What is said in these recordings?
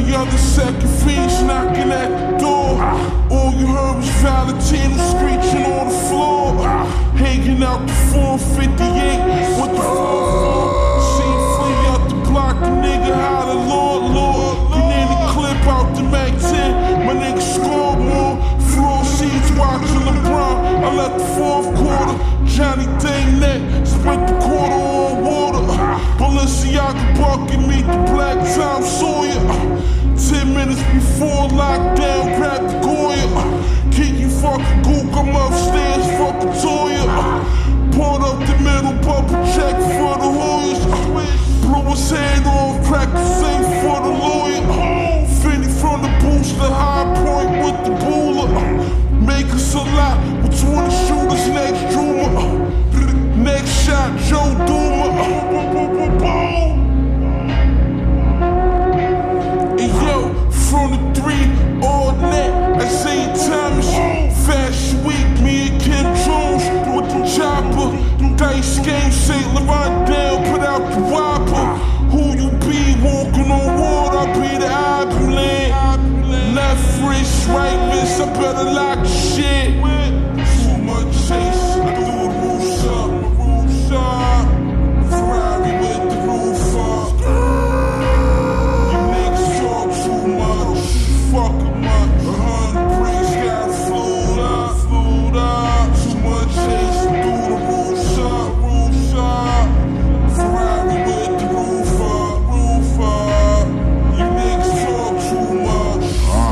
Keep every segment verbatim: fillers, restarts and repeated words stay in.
other second fiends knocking at the door. All you heard was Valentino screeching on the floor. Hanging out the four fifty-eight with the four four. Seen flee out the block, the nigga how the Lord, Lord. Get in the clip out the Mac ten, my nigga score more. Floor seats watching LeBron. I left the fourth quarter. Johnny Dang neck, split the quarter on water. Balenciaga bucket, meet the black Tom Sawyer. Ten minutes before lockdown, grab the Goya. Can you fucking gook? I'm upstairs, fucking Toya. Poured up the middle, bubble check for the Hoyas. Blew his head off, cracked the safe for the lawyer. Finny from the booster, high point with the booler. Make us a lot with twenty shooters next Juma. Next shot, Joe Duma. And yo, from the three, all net, Isaiah Thomas. Fashion Week, me and Kim Jones with the chopper. Dice game, say LeBron down, put out the whopper. Who you be, walking on water, I be the ambulance. Left wrist, right wrist, I better lock the shit. Too much chase, I do the roof up, roof up. Ferrari with the roof up. You niggas talk too much, fuck em up. A hundred bricks got flued up, flued up. Too much chase, I do the roof up, roof up. Ferrari with the roof up, roof up. You niggas talk too much.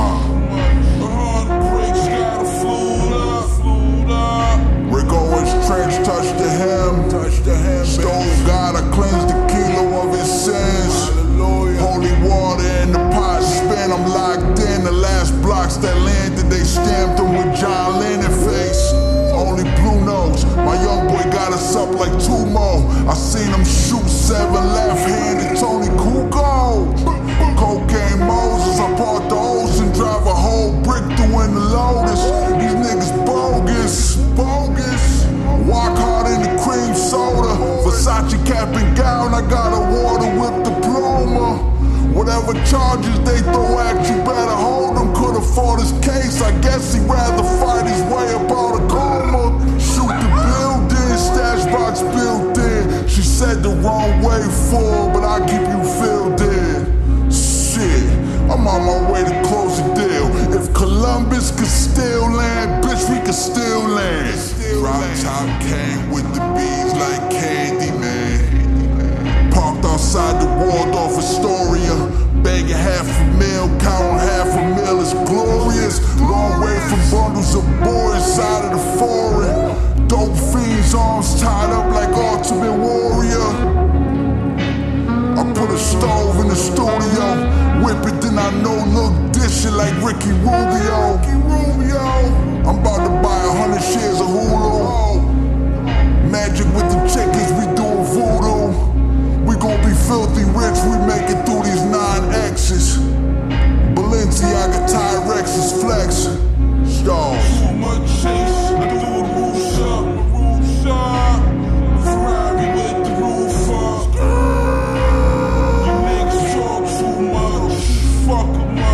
Trench touch the hem, touch the hem. Stove gotta cleanse the kilo of his sins. Hallelujah. Holy water in the pot spin. I'm locked in. The last blocks that landed, they stamped them with John Lennon face. Only blue nose. My young boy got us up like two more. I seen him shoot seven left-handed Tony Kukoc. Cocaine Moses. I bought the ocean, drive a whole brick through in the Lotus. These niggas bogus, bogus. Walk hard in the cream soda. Versace cap and gown, I got a water whip diploma. Whatever charges they throw at you, better hold them. Could afford his case, I guess he'd rather fight his way up out of coma. Shoot the building, stash box built in. She said the wrong way forward, but I keep you filled in. Shit, I'm on my way to close the deal. If Columbus could still land, bitch, we could still land. Drop top came with the bees like candy, man. Parked outside the Waldorf Astoria. Begging half a mil, counting half a mil is glorious. Long way from bundles of boys, side of the foreign. Dope fiends, arms tied up like Ultimate Warrior. I put a stove in the studio, whip it, then I know look dishing like Ricky Rubio. Ricky Rubio. I'm about to buy a hundred shares of Hulu. Magic with the chickens, we doing voodoo. We gon' be filthy rich, we make it through these nine X's. Balenciaga Tyrex's flexing. Stars. Too much chase, I do the roof up, roof up. Ferrari with the roof up. You niggas talk too much, fuck em up.